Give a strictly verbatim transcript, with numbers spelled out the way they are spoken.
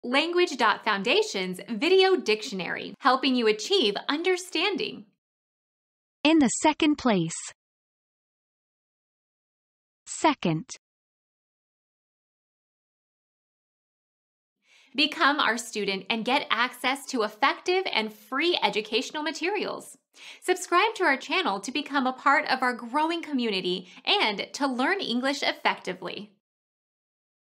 Language.Foundation's Video Dictionary, helping you achieve understanding. In the second place. Second. Become our student and get access to effective and free educational materials. Subscribe to our channel to become a part of our growing community and to learn English effectively.